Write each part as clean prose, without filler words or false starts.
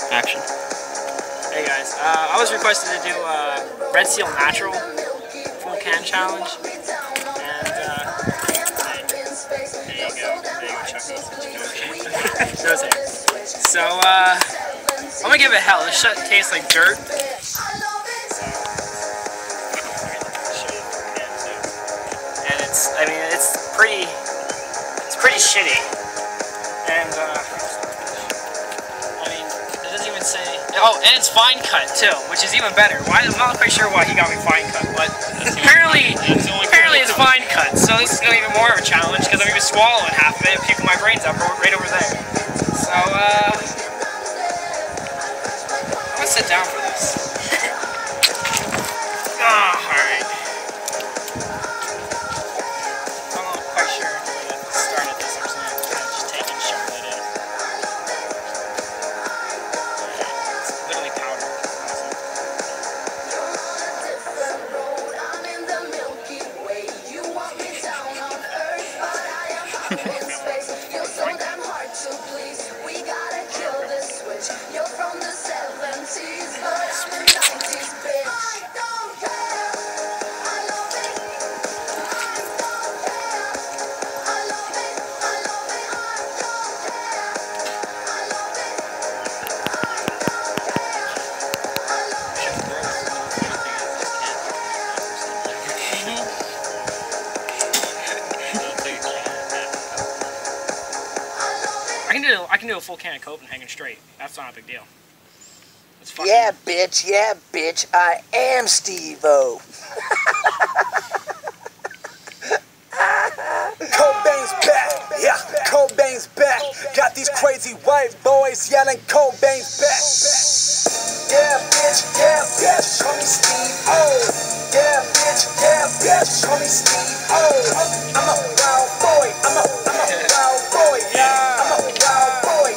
Action. Hey guys, I was requested to do a Red Seal Natural full can challenge, and there you go, Chucky. Shows it. So I'm gonna give it hell. This shit tastes like dirt. And it's pretty shitty. And it doesn't even say. Oh, and it's fine cut too, which is even better. I'm not quite sure why he got me fine cut, but apparently it's fine cut. So this is gonna be even more of a challenge because I'm even swallowing half of it and puking my brains up right over there. So I'm gonna sit down for this. Alright. I'm not quite sure where to start at this. I'm just take it and shove it in. It's literally powder. I can do a full can of Copenhagen straight. That's not a big deal. Yeah, bitch, I am Steve-O. Cobain's back, yeah, Cobain's back. Got these crazy white boys yelling Cobain's back. Yeah, bitch, call me Steve-O. Yeah, bitch, call me Steve-O. I'm a wild boy, I'm a wild boy, yeah. I'm a wild boy,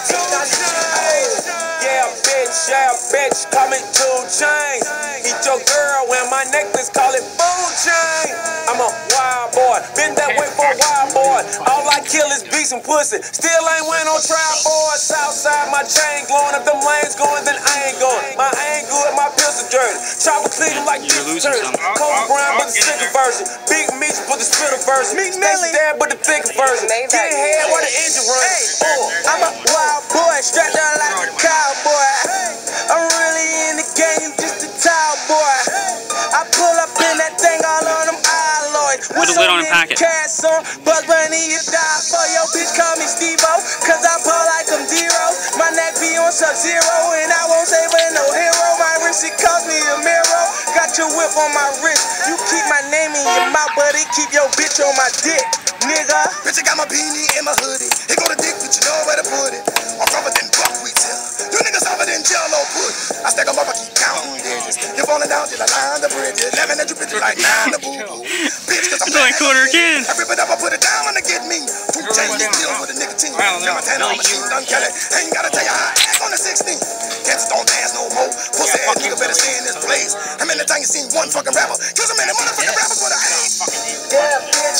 yeah, bitch, call me 2 Chainz. Eat your girl when my necklace, call it food chain. I'm a wild boy, been that way for a wild boy. All I kill is beats and pussy. Still ain't went on trial for it. Southside, my chain glowing. If them lanes going, then I ain't going. My ain't good, my pistol dirty. Chopper clean them like this turd. Cold brown, but the sicker version. Big meat, but the spitter version. Stacey there, but the thicker version. Get ahead while the engine runs. I'm a wild boy, strapped down like a cowboy. I'm really in the game, you just a towel boy. I pull up in that thing all on them alloys. With a lid on and pack it. Cash on, Buzz Bunny, you die for your bitch, call me Steve-O. Cause I pull like I'm zero. My neck be on Sub-Zero, and I won't save her no hero. My wrist, it cost me a mirror. Got your whip on my wrist. You keep my name in your mouth, but it keep your bitch on my dick, nigga. Bitch, I got my beanie and my hoodie. Here go the dick, but you know where to put it. I'm covered in buckwheat till. You niggas over in Jello pudding. I stack them up, I keep counting digits. You're falling down till I line the bridges. 11 at you bitches like 9 the boo-boo. Bitch, cause I'm like quarter again. I rip it up, I put it down when I get me. 2 Chainz deals with a nicotine. Got my 10 on my shoes, done Kelly. Ain't gotta tell you how I act on the 16th. Cats don't dance no more. Pussy ass nigga better stay in this place. How many times you seen one fucking rapper? Kill so many motherfucking rappers with a ass. Yeah,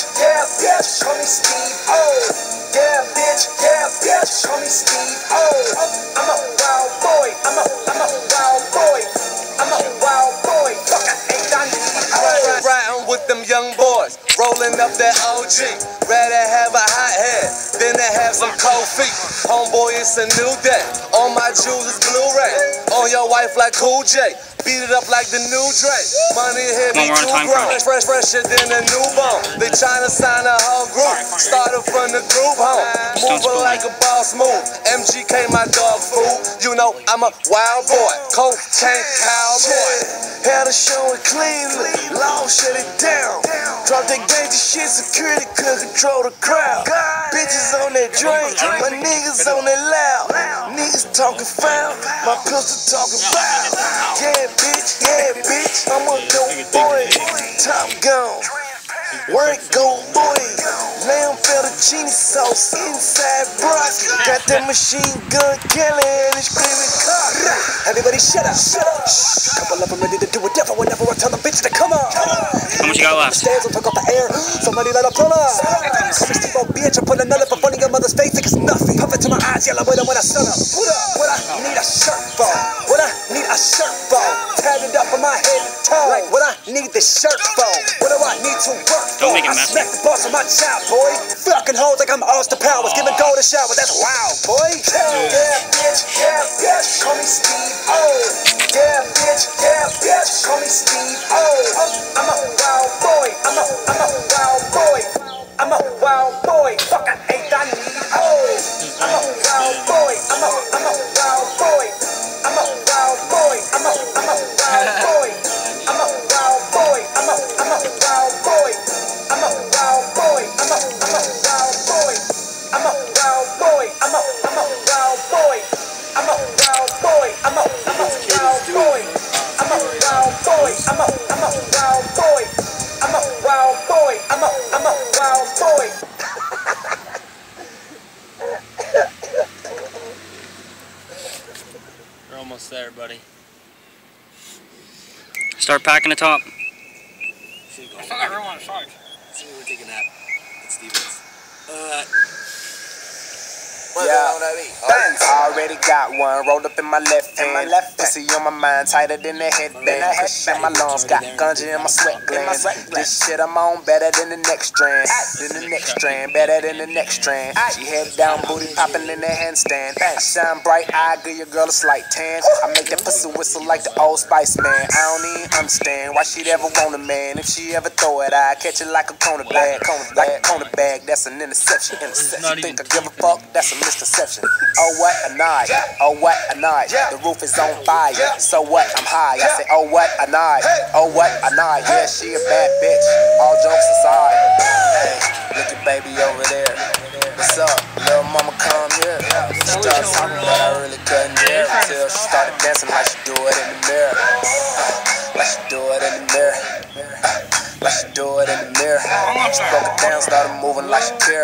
bitch, call me Steve-O. Yeah, bitch, call me Steve-O. I'm a wild boy, I'm a wild boy. I'm a wild boy, fuck, I ain't done it. Riding with them young boys, rolling up that OG. Rather have a hot head than to have some cold feet. Homeboy, it's a new day. All my jewels is Blu-ray. On your wife like Cool J. Beat it up like the new Drake. Money here be too grown. Fresher than a newborn. They tryna sign a whole group. Started from the group home. Moving like a boss move. MGK my dog food. You know I'm a wild boy. Cocaine cowboy. Had to show it cleanly. Law shut it down. Drop that gangster shit. Security could control the crowd. Bitches on that drink. My niggas on that loud. Niggas talking foul. My pistol talking foul. Yeah, bitch, I'm a dope boy, top gun, work gold boy, lamb fettuccine sauce inside broccoli, got that machine gun killing and it's screaming cock. Everybody shut up, shh. Couple of them ready to do whatever whenever I tell them bitches to come on. How much you got left? Stairs will take off the air, somebody let a pull up. Call me Steve-O, bitch, I put another up on your mother's face, think it's nothing. Puff it to my eyes, yellow with them when I sun up. What up, what up? need a shirt for? What I need a shirt for? Tatted up from my head to toe. Like what I need the shirt for? What do I need to work for? Don't make it I messy. smack the boss on my child, boy. Fucking hoes like I'm Austin Powers. Giving golden showers. That's wild, boy. Yeah, bitch. Yeah, bitch. Call me Steve O. Yeah, bitch. Yeah, bitch. Call me Steve O. I'm a wild boy. I'm a wild boy. I'm a wild boy. Fuck, I hate I need hoes. I'm a wild boy. I'm a wild boy. I'm a wild boy. I'm a wild boy. I'm a wild boy. I'm a wild boy. I'm a wild boy. I'm a wild boy. I'm a wild boy. I'm a wild boy. I'm a wild boy. I'm a wild boy. I'm a wild boy. I'm a wild boy. I'm a wild boy. I'm a wild boy. We're almost there, buddy. Start packing the top. I thought I really want to charge. See, we're taking that. It's Stevens. Yeah, thanks. Already got one rolled up in my left hand. Pussy on my mind, tighter than the headband. Push in my lungs, got ganja in my sweat glands. This shit I'm on better than the next strand. Better than the next strand. She head down, booty popping in the handstand. I shine bright, I give your girl a slight tan. I make that pussy whistle like the Old Spice man. I don't even understand why she'd ever want a man. If she ever throw it, I catch it like a corner bag. Like a corner bag, that's an interception. You think I give a fuck? That's a misconception. Oh what a night, oh what a night. The roof is on fire, so what? I'm high. I say oh what a night, oh what a night. Yeah, she a bad bitch, all jokes aside. Hey, look at baby over there. What's up, little mama, come here. She started talking but I really couldn't hear until she started dancing like she do it in the mirror. Like she do it in the mirror. Like she do it in the mirror. She broke it down, started moving like she care.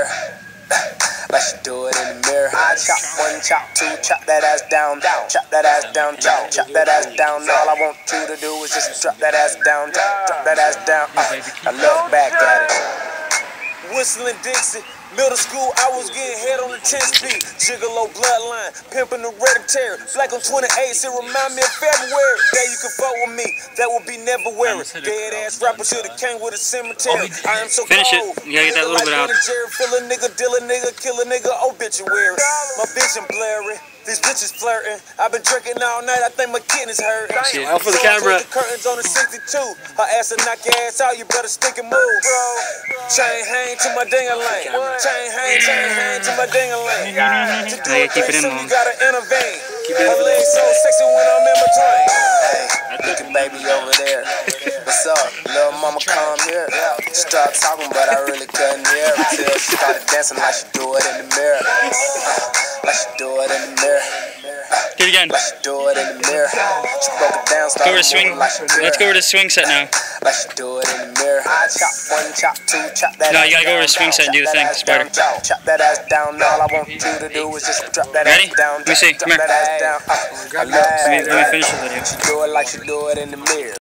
Like she do it in the mirror. I chop one, chop two, chop that ass down, chop that ass down, chop that ass down. All I want you to do is just drop that ass down, drop that ass down. I look back at it. Whistling Dixie. Middle school, I was getting head on the 10th speed. Gigolo bloodline, pimping the hereditary. Black on 28, it remind me of February. That you can fuck with me, that will be never wearing. Dead ass rapper should've came with a cemetery. I am so Finish cold. it. You gotta get that little bit out. Fill a nigga, deal a nigga, kill a nigga, obituary. My bitch and blurry. These bitches flirting. I've been drinking all night. I think my kidneys hurt. Shit, out for the camera. The curtains on the 62. Her ass will knock your ass out. You better stick and move, bro. Chain hang to my ding-a-ling. Chain hang to my ding-a-ling. To do it, keep it in, you gotta intervene. Her legs so sexy when I'm in between. Hey, look at baby over there. What's up, little mama? Come here. She started talking, but I really couldn't hear until she started dancing like she do it in the mirror. Like she do it in the mirror. Do it again. Like she do it in the mirror. She broke it down, Go over started to swing. moving like she did. Let's go over to swing set now. Like she do it in the mirror. I chop one, chop two, chop that. No, ass you gotta go over to down, swing set and do the chop thing, that ass spider. down, chop that ass down. All I want you to do is just drop that Ready? ass down. Let me see. Drop Come here. that ass down. Let me finish the video. She do it like she do it in the mirror.